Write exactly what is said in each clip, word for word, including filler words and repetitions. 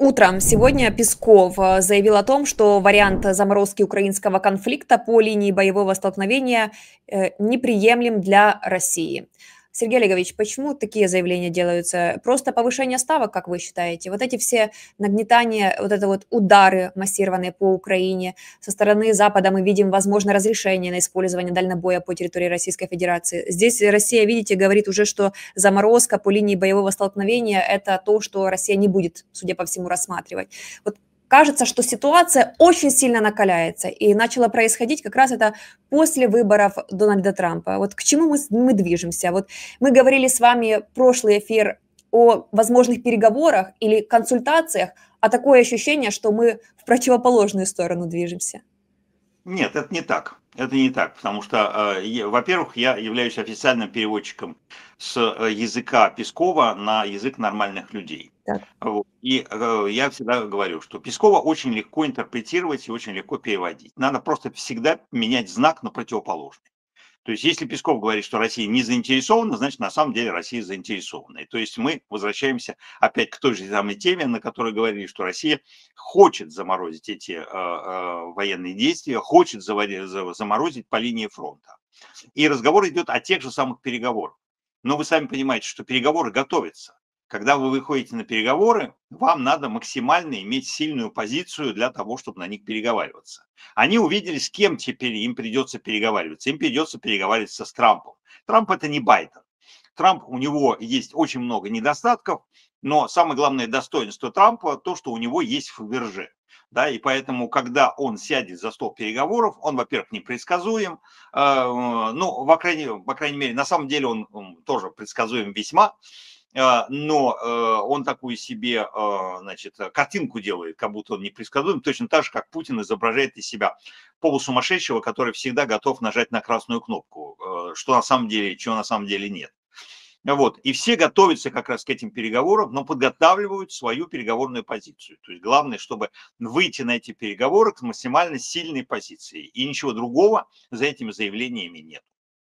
Утром сегодня Песков э, заявил о том, что вариант заморозки украинского конфликта по линии боевого столкновения э, неприемлем для России. Сергей Олегович, почему такие заявления делаются? Просто повышение ставок, как вы считаете? Вот эти все нагнетания, вот это вот удары массированные по Украине со стороны Запада, мы видим, возможно, разрешение на использование дальнобоя по территории Российской Федерации. Здесь Россия, видите, говорит уже, что заморозка по линии боевого столкновения – это то, что Россия не будет, судя по всему, рассматривать. Вот кажется, что ситуация очень сильно накаляется, и начало происходить как раз это после выборов Дональда Трампа. Вот к чему мы, мы движемся? Вот мы говорили с вами прошлый эфир о возможных переговорах или консультациях, а такое ощущение, что мы в противоположную сторону движемся. Нет, это не так. Это не так, потому что, э, е- во-первых, я являюсь официальным переводчиком с э, языка Пескова на язык нормальных людей. Так. Вот. И э, я всегда говорю, что Пескова очень легко интерпретировать и очень легко переводить. Надо просто всегда менять знак на противоположный. То есть, если Песков говорит, что Россия не заинтересована, значит, на самом деле Россия заинтересована. И то есть мы возвращаемся опять к той же самой теме, на которой говорили, что Россия хочет заморозить эти э, э, военные действия, хочет завари- за- заморозить по линии фронта. И разговор идет о тех же самых переговорах. Но вы сами понимаете, что переговоры готовятся. Когда вы выходите на переговоры, вам надо максимально иметь сильную позицию для того, чтобы на них переговариваться. Они увидели, с кем теперь им придется переговариваться. Им придется переговариваться с Трампом. Трамп это не Байден. Трамп, у него есть очень много недостатков, но самое главное достоинство Трампа то, что у него есть ФВРЖ. Да, и поэтому, когда он сядет за стол переговоров, он, во-первых, непредсказуем, э, ну, по крайней, по крайней мере, на самом деле он, он тоже предсказуем весьма, э, но э, он такую себе, э, значит, картинку делает, как будто он непредсказуем, точно так же, как Путин изображает из себя полусумасшедшего, который всегда готов нажать на красную кнопку, э, что на самом деле, чего на самом деле нет. Вот. И все готовятся как раз к этим переговорам, но подготавливают свою переговорную позицию. То есть главное, чтобы выйти на эти переговоры с максимально сильной позицией. И ничего другого за этими заявлениями нет.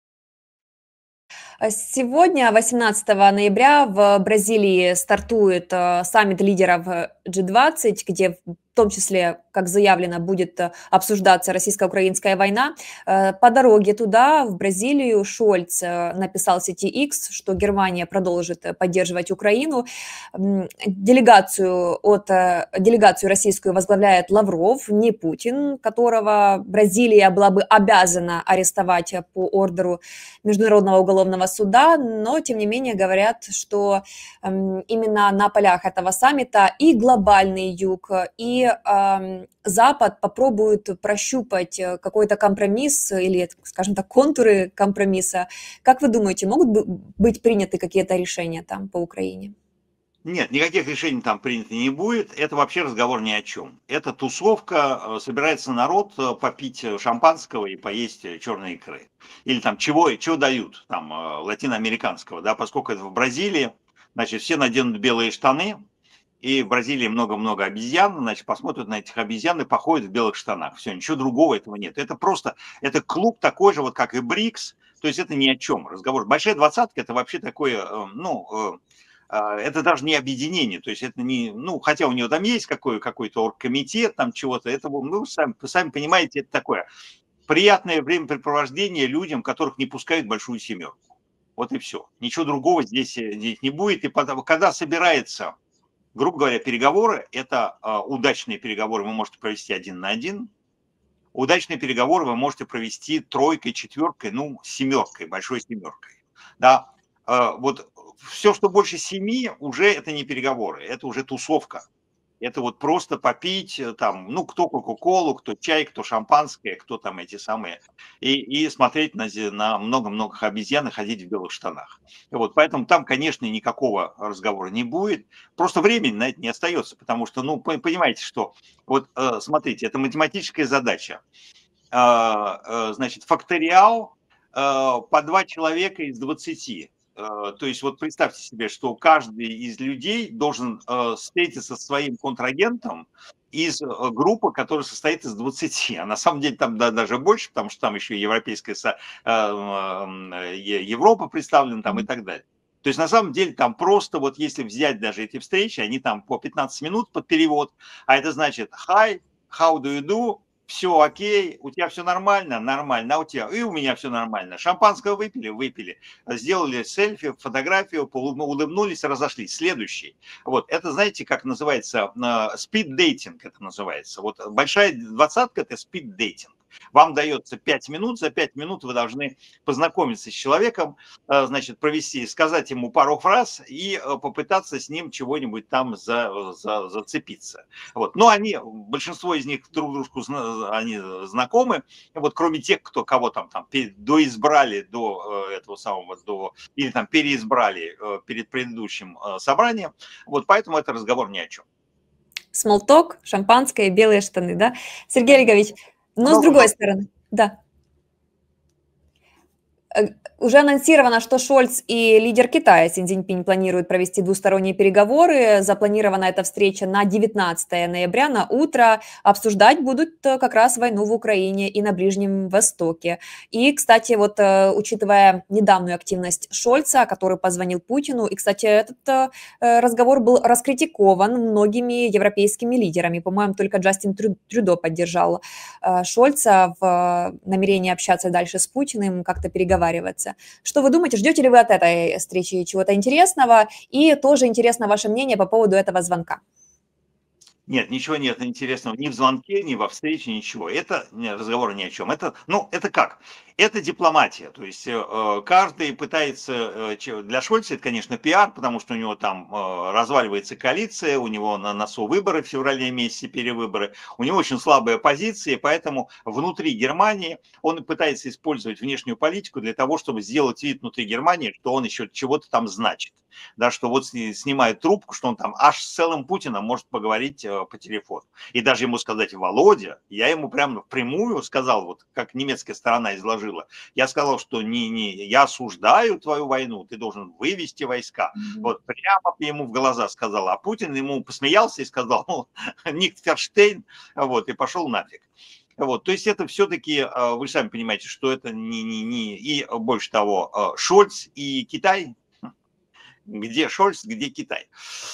А Сегодня, восемнадцатого ноября, в Бразилии стартует э, саммит лидеров э, джи двадцать, где в том числе, как заявлено, будет э, обсуждаться российско-украинская война. Э, По дороге туда, в Бразилию, Шольц э, написал в сети X, что Германия продолжит э, поддерживать Украину. М, Делегацию, от, э, делегацию российскую возглавляет Лавров, не Путин, которого Бразилия была бы обязана арестовать э, по ордеру Международного уголовного суда, но тем не менее говорят, что эм, именно на полях этого саммита и глобальный юг, и эм, Запад попробуют прощупать э, какой-то компромисс или, скажем так, контуры компромисса. Как вы думаете, могут бы- быть приняты какие-то решения там по Украине? Нет, никаких решений там принято не будет. Это вообще разговор ни о чем. Это тусовка, э, собирается народ э, попить э, шампанского и поесть э, черной икры. Или там чего, чего дают, там, э, латиноамериканского, да, поскольку это в Бразилии, значит, все наденут белые штаны, и в Бразилии много-много обезьян, значит, посмотрят на этих обезьян и походят в белых штанах. Все, ничего другого этого нет. Это просто, это клуб такой же, вот как и БРИКС, то есть это ни о чем разговор. Большая двадцатка это вообще такое, э, ну, э, а, это даже не объединение, то есть это не, ну, хотя у него там есть какой, какой-то оргкомитет, там чего-то, это, ну, сами, сами понимаете, это такое приятное времяпрепровождение людям, которых не пускают в большую семерку. Вот и все. Ничего другого здесь, э, здесь не будет. И потом, когда собирается, грубо говоря, переговоры, это а, удачные переговоры вы можете провести один на один, удачные переговоры вы можете провести тройкой, четверкой, ну, семеркой, большой семеркой. Да, э, вот все, что больше семи, уже это не переговоры, это уже тусовка. Это вот просто попить, э, там, ну, кто кока-колу, кто чай, кто шампанское, кто там эти самые, и, и смотреть на, зе- на много-много обезьян и ходить в белых штанах. И вот, поэтому там, конечно, никакого разговора не будет, просто времени на это не остается, потому что, ну, по- понимаете, что, вот, э, смотрите, это математическая задача. А, э, значит, факториал э, по два человека из двадцати. Э, То есть вот представьте себе, что каждый из людей должен э, встретиться со своим контрагентом из э, группы, которая состоит из двадцати. А на самом деле там да, даже больше, потому что там еще и Европейская со- э, м, э, Е- Европа представлена там и так далее. То есть на самом деле там просто вот если взять даже эти встречи, они там по пятнадцать минут под перевод, а это значит hi, how do you do, все окей, у тебя все нормально, нормально, а у тебя, и у меня все нормально. Шампанского выпили, выпили, сделали селфи, фотографию, улыбнулись, разошлись. Следующий. Вот, это знаете, как называется, спид-дейтинг это называется. Вот большая двадцатка – это спид-дейтинг. Вам дается пять минут, за пять минут вы должны познакомиться с человеком, значит, провести, сказать ему пару фраз и попытаться с ним чего-нибудь там за, за, зацепиться. Вот. Но они, большинство из них друг дружку они знакомы, вот, кроме тех, кто кого там, там доизбрали до этого самого, до, или там переизбрали перед предыдущим собранием. Вот, поэтому это разговор ни о чем. Смолток, шампанское, белые штаны, да? Сергей Олегович, но с другой стороны, да. Уже анонсировано, что Шольц и лидер Китая Си Цзиньпинь планируют провести двусторонние переговоры. Запланирована эта встреча на девятнадцатое ноября на утро. Обсуждать будут как раз войну в Украине и на Ближнем Востоке. И, кстати, вот учитывая недавнюю активность Шольца, который позвонил Путину, и, кстати, этот разговор был раскритикован многими европейскими лидерами. По-моему, только Джастин Трюдо поддержал Шольца в намерении общаться дальше с Путиным, как-то переговариваться. Что вы думаете, ждете ли вы от этой встречи чего-то интересного? И тоже интересно ваше мнение по поводу этого звонка. Нет, ничего нет интересного ни в звонке, ни во встрече, ничего. Это разговор ни о чем. Это, ну, это как? Это дипломатия. То есть э, каждый пытается... Э, для Шольца это, конечно, пиар, потому что у него там э, разваливается коалиция, у него на носу выборы в феврале месяце, перевыборы. У него очень слабая позиция, поэтому внутри Германии он пытается использовать внешнюю политику для того, чтобы сделать вид внутри Германии, что он еще чего-то там значит. Да, что вот снимает трубку, что он там аж с целым Путиным может поговорить э, по телефону. И даже ему сказать: Володя, я ему прямо впрямую сказал, вот как немецкая сторона изложила, я сказал, что не, не, я осуждаю твою войну, ты должен вывести войска. Mm-hmm. Вот прямо ему в глаза сказал. А Путин ему посмеялся и сказал: ну, Ник Ферштейн, вот, и пошел нафиг. Вот, то есть это все-таки, вы сами понимаете, что это не, не, не, и больше того, Шольц и Китай. Где Шольц, где Китай.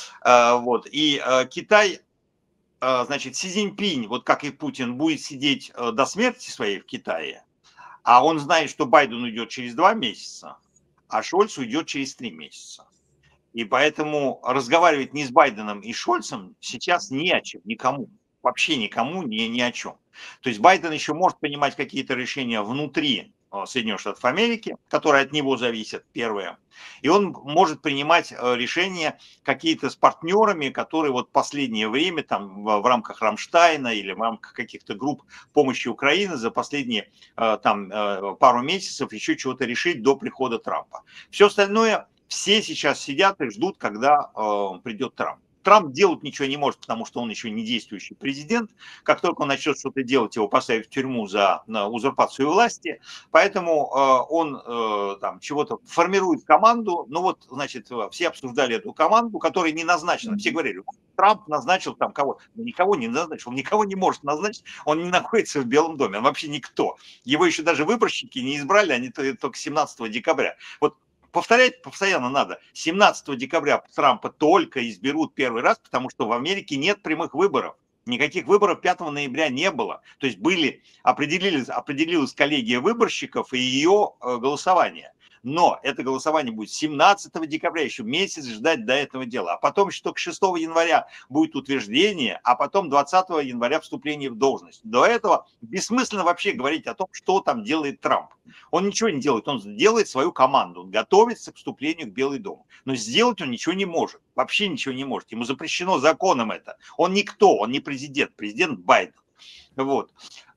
Вот. И Китай, значит, Си Цзиньпинь, вот как и Путин, будет сидеть до смерти своей в Китае, а он знает, что Байден уйдет через два месяца, а Шольц уйдет через три месяца. И поэтому разговаривать ни с Байденом и Шольцем сейчас не о чем, никому. Вообще никому, ни, ни о чем. То есть Байден еще может принимать какие-то решения внутри Соединенных Штатов Америки, которые от него зависят, первое. И он может принимать решения какие-то с партнерами, которые вот последнее время там в рамках Рамштайна или в рамках каких-то групп помощи Украины за последние там пару месяцев еще чего-то решить до прихода Трампа. Все остальное, все сейчас сидят и ждут, когда придет Трамп. Трамп делать ничего не может, потому что он еще не действующий президент. Как только он начнет что-то делать, его поставят в тюрьму за узурпацию власти. Поэтому э, он э, там чего-то формирует команду. Ну вот, значит, все обсуждали эту команду, которая не назначена. Все говорили: Трамп назначил там кого-то. Никого не назначил, он никого не может назначить. Он не находится в Белом доме, он вообще никто. Его еще даже выборщики не избрали, они только семнадцатого декабря. Вот повторять постоянно надо. семнадцатого декабря Трампа только изберут первый раз, потому что в Америке нет прямых выборов. Никаких выборов пятого ноября не было. То есть были, определились, определилась коллегия выборщиков и ее голосование. Но это голосование будет семнадцатого декабря, еще месяц ждать до этого дела. А потом еще только шестого января будет утверждение, а потом двадцатого января вступление в должность. До этого бессмысленно вообще говорить о том, что там делает Трамп. Он ничего не делает, он делает свою команду, он готовится к вступлению в Белый дом. Но сделать он ничего не может, вообще ничего не может. Ему запрещено законом это. Он никто, он не президент, президент Байден. Вот.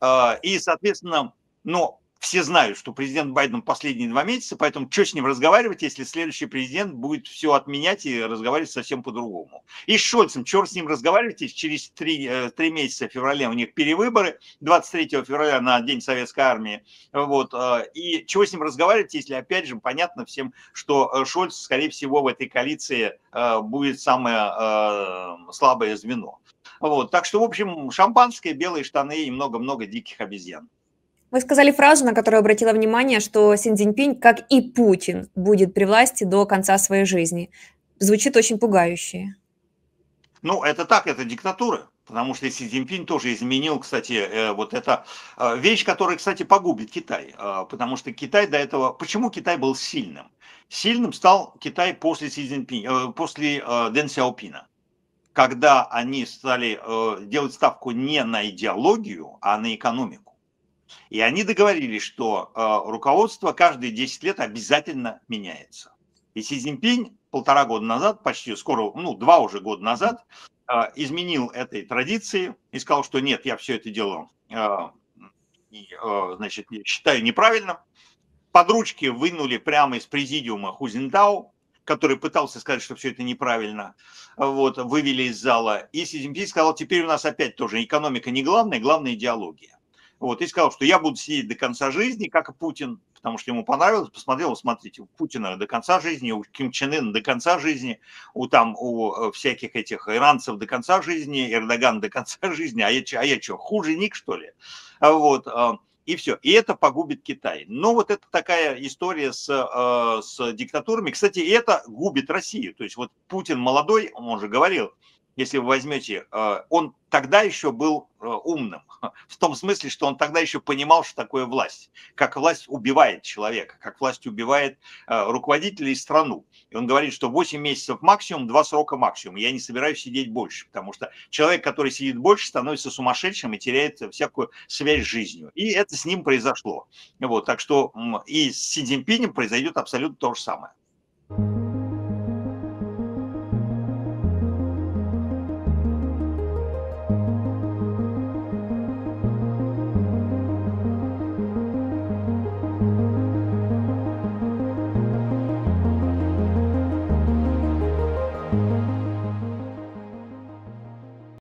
И, соответственно, но... Все знают, что президент Байден последние два месяца, поэтому что с ним разговаривать, если следующий президент будет все отменять и разговаривать совсем по-другому. И с Шольцем, что с ним разговаривать, если через три, три месяца в феврале у них перевыборы, двадцать третьего февраля на День Советской Армии. Вот, и чего с ним разговаривать, если опять же понятно всем, что Шольц, скорее всего, в этой коалиции будет самое слабое звено. Вот, так что, в общем, шампанское, белые штаны и много-много диких обезьян. Вы сказали фразу, на которую обратила внимание, что Си Цзиньпинь, как и Путин, будет при власти до конца своей жизни. Звучит очень пугающе. Ну, это так, это диктатура. Потому что Си Цзиньпинь тоже изменил, кстати, э, вот эта э, вещь, которая, кстати, погубит Китай. Э, Потому что Китай до этого... Почему Китай был сильным? Сильным стал Китай после Си Цзиньпиня, э, после э, Дэн Сяопина. Когда они стали э, делать ставку не на идеологию, а на экономику. И они договорились, что э, руководство каждые десять лет обязательно меняется. И Си Цзиньпинь полтора года назад, почти скоро, ну, два уже года назад, э, изменил этой традиции и сказал, что нет, я все это делаю, э, и, э, значит, считаю неправильным. Под ручки вынули прямо из президиума Ху Цзиньтао, который пытался сказать, что все это неправильно, вот, вывели из зала. И Си Цзиньпинь сказал, теперь у нас опять тоже экономика не главная, главная идеология. Вот, и сказал, что я буду сидеть до конца жизни, как и Путин, потому что ему понравилось, посмотрел, смотрите, у Путина до конца жизни, у Ким Чен Ына до конца жизни, у, там, у всяких этих иранцев до конца жизни, Эрдоган до конца жизни, а я, а я что, хуже них, что ли? Вот, и все. И это погубит Китай. Но вот это такая история с, с диктатурами. Кстати, это губит Россию. То есть вот Путин молодой, он же говорил, если вы возьмете, он тогда еще был умным, в том смысле, что он тогда еще понимал, что такое власть, как власть убивает человека, как власть убивает руководителя и страну. И он говорит, что восемь месяцев максимум, два срока максимум. Я не собираюсь сидеть больше, потому что человек, который сидит больше, становится сумасшедшим и теряет всякую связь с жизнью. И это с ним произошло. Вот, так что и с Си Цзиньпинем произойдет абсолютно то же самое.